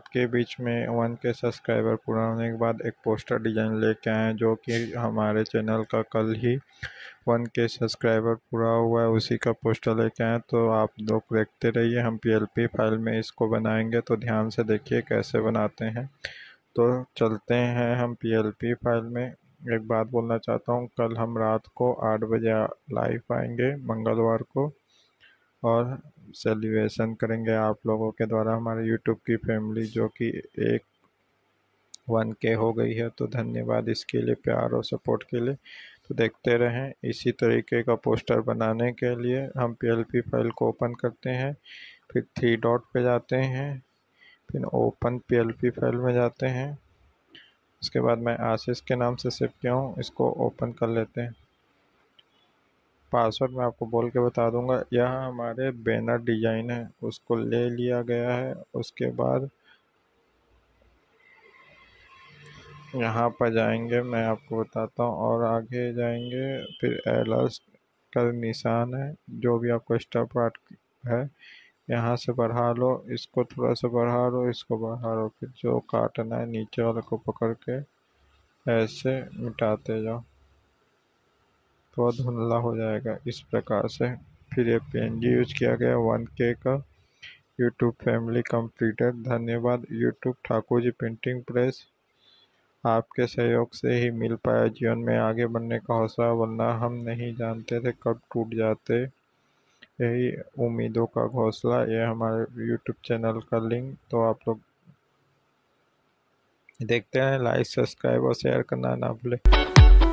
आपके बीच में 1K subscriber पूरा होने के बाद एक पोस्टर डिज़ाइन लेके आए हैं, जो कि हमारे चैनल का कल ही 1K सब्सक्राइबर पूरा हुआ है, उसी का पोस्टर लेके आए हैं। तो आप लोग देखते रहिए, हम PLP फाइल में इसको बनाएंगे, तो ध्यान से देखिए कैसे बनाते हैं। तो चलते हैं हम PLP फाइल में। एक बात बोलना चाहता हूँ, कल हम रात को 8 बजे लाइव आएंगे मंगलवार को, और सेलिब्रेशन करेंगे आप लोगों के द्वारा हमारे यूट्यूब की फैमिली जो कि एक 1K हो गई है। तो धन्यवाद इसके लिए, प्यार और सपोर्ट के लिए। तो देखते रहें। इसी तरीके का पोस्टर बनाने के लिए हम PLP फाइल को ओपन करते हैं, फिर 3 डॉट पे जाते हैं, फिर ओपन PLP फाइल में जाते हैं। उसके बाद मैं आशीष के नाम से सेव किया हूँ, इसको ओपन कर लेते हैं। पासवर्ड मैं आपको बोल के बता दूंगा। यह हमारे बैनर डिजाइन है, उसको ले लिया गया है। उसके बाद यहाँ पर जाएंगे, मैं आपको बताता हूँ, और आगे जाएंगे, फिर एलर्स का निशान है, जो भी आपका स्टॉप पार्ट है यहाँ से बढ़ा लो, इसको थोड़ा सा बढ़ा लो, इसको बढ़ा लो, फिर जो काटना है नीचे वाले को पकड़ के ऐसे मिटाते जाओ, तो धुंधला हो जाएगा इस प्रकार से। फिर ये PNG यूज किया गया 1K का। YouTube family completed. धन्यवाद YouTube Thakur ji printing press, आपके सहयोग से ही मिल पाया जीवन में आगे बढ़ने का हौसला, वरना हम नहीं जानते थे कब टूट जाते यही उम्मीदों का घोंसला। ये हमारे यूट्यूब चैनल का लिंक, तो आप लोग देखते हैं। लाइक, सब्सक्राइब और शेयर करना ना भूलें।